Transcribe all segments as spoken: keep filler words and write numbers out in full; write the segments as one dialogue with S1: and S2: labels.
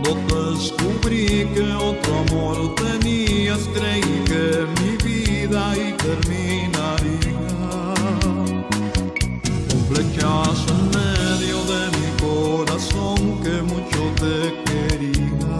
S1: Cuando descubrí que otro amor tenías, creí que mi vida ahí terminaría. Un flechazo en medio de mi corazón que mucho te quería.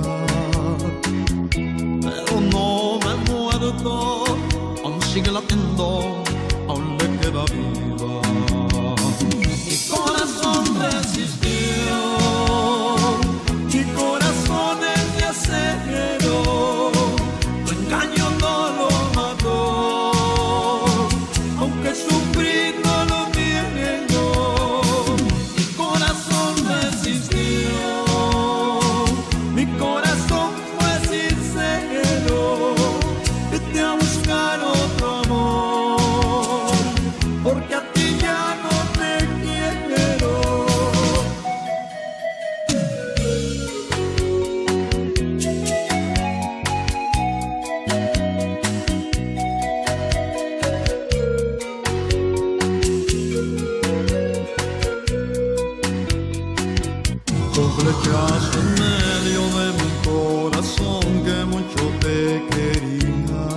S1: Pero no me he muerto, aún sigue latiendo, aún le queda vida. Mi corazón resistió, mi corazón es de acero, tu engaño no lo mató, aunque sufrí no lo niego. Mi corazón resistió, mi corazón fue sincero, vete a buscar otro amor, porque a ti ya no te quiero. Un flechazo en medio de mi corazón que mucho te quería.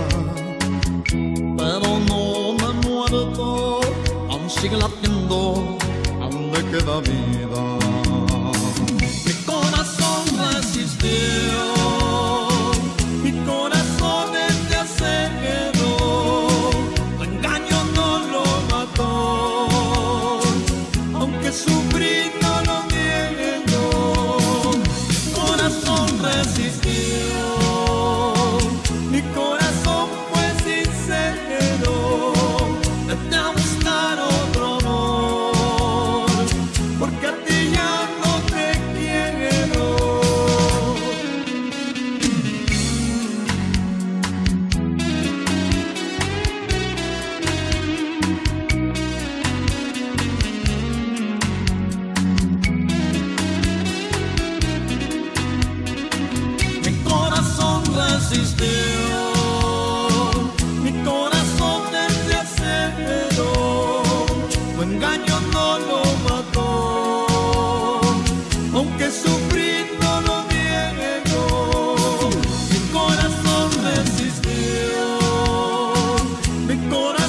S1: Pero no me he muerto, aún sigue latiendo, aún le queda vida. Mi corazón resistió, mi corazón es de acero, tu engaño no lo mató, aunque sufrí no lo niego. Mi corazón resistió, mi corazón fue sincero, vete a buscar otro amor, porque a ti ya no te quiero. Mi corazón resistió, mi corazón es de acero, tu engaño no lo mató, aunque sufrí no lo niego. Mi corazón resistió, mi corazón